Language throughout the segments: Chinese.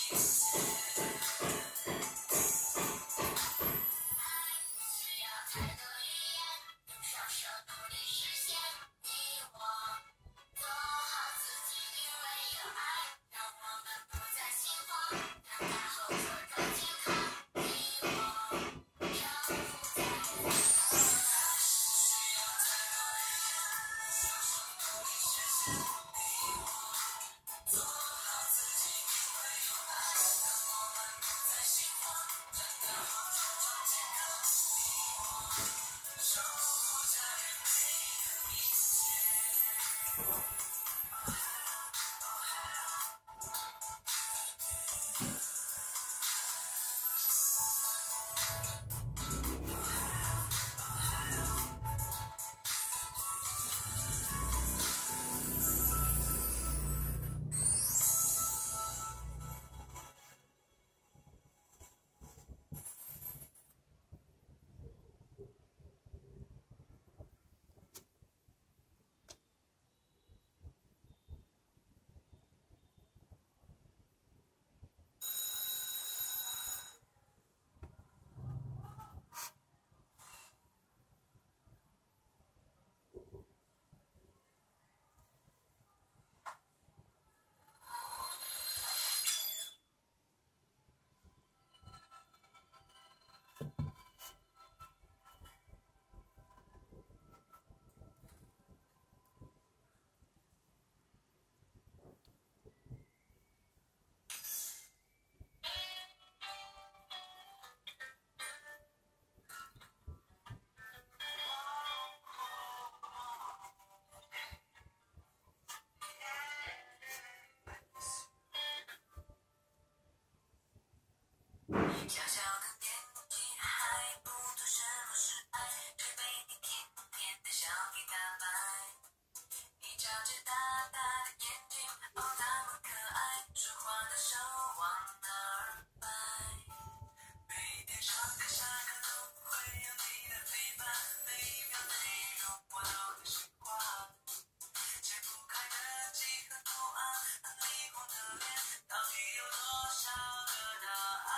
小小的年纪还不懂什么是爱，却被你甜甜的笑给打败。你眨着大大的眼睛，哦，那么可爱，说话的手往哪儿摆？每天上课下课都会有你的陪伴，每一秒内容我都在心话。解不开的几何图案和你红的脸，到底有多少个答案？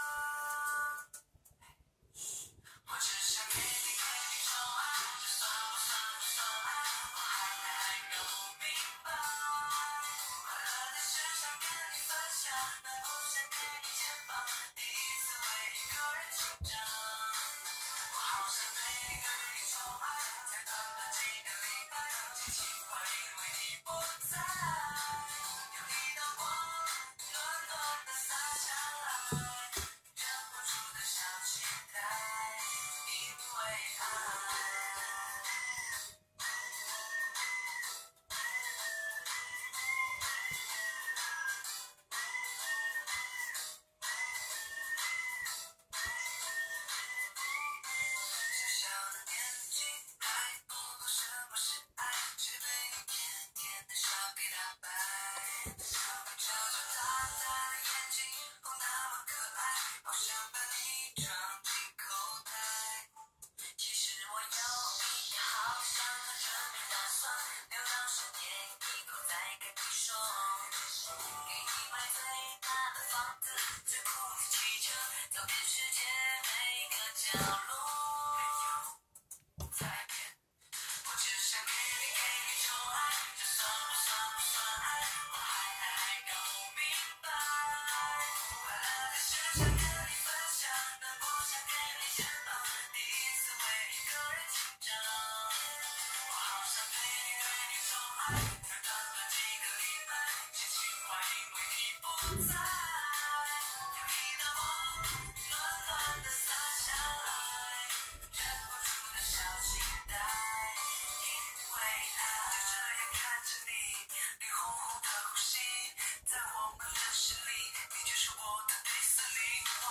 我只想给你宠爱，这算不算爱？我还搞不明白。快乐的事想跟你分享，但不想给你肩膀，第一次为一个人紧张。我好想对你宠爱，才短短几个礼拜，轻轻怀疑为你不在。有一道光，暖暖的洒下来，忍不住的小期待，因为爱。小小的年纪还不懂什么是爱，却被你甜甜的笑给打败。你眨着大大的眼睛，哦，那么可爱，好想把你装进口袋。其实我有一个好想和准备打算，留到10年以后再跟你说。给你买最大的房子，最酷的汽车，走遍世界每个角落。再见，我只想给你宠爱，这算不算爱？我还搞不明白。快乐的事想跟你分享，但不想给你肩膀，第一次为一个人紧张。我好想陪你宠爱，才短短几个礼拜，轻轻怀疑为你不在。有一道光，暖暖的洒下来，忍不住的小期待，因为爱。就这样看着你，脸红红的呼吸，在我们的视里，你就是我的迪士尼。我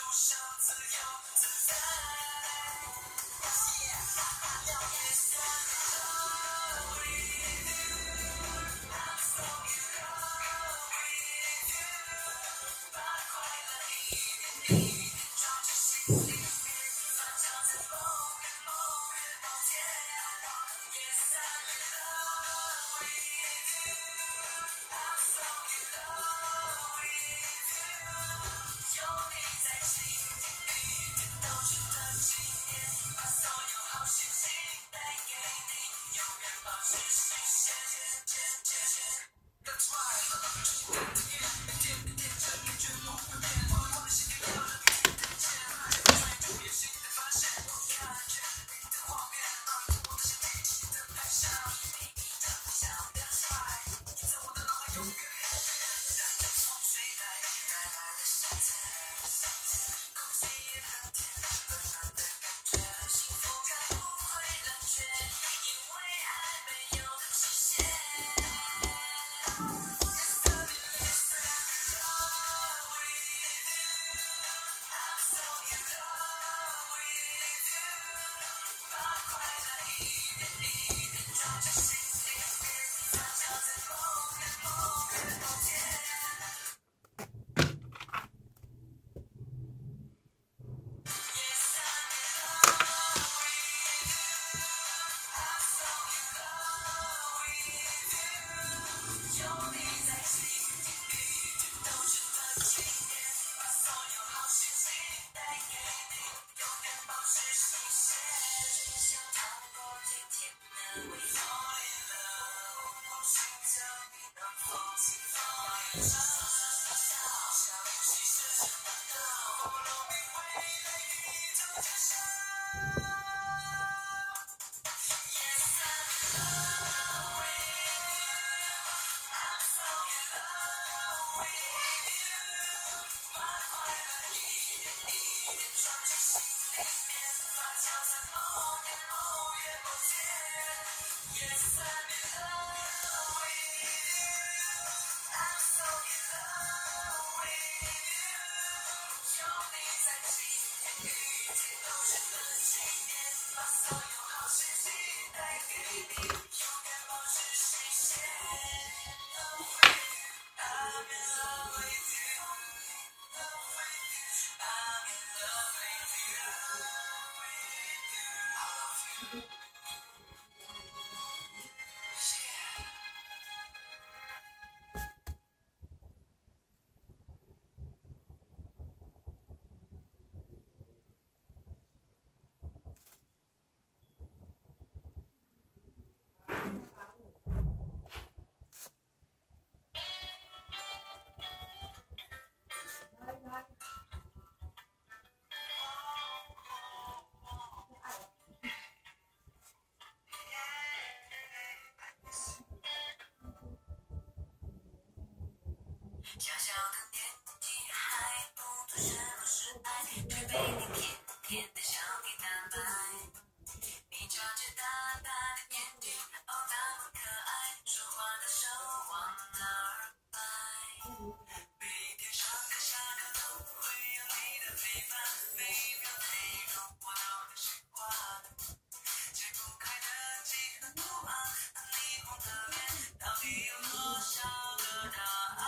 小小的年纪还不懂什么是爱，却被你甜甜的笑给打败。你察觉大大的眼睛，哦那么可爱，说话的手忘了耳摆。每天上课下课都会有你的陪伴，每秒内容我都能消化。解不开的几何图案和霓虹的脸，到底有多少个答案？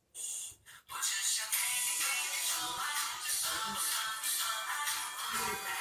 我只想给你说爱，这算不算爱？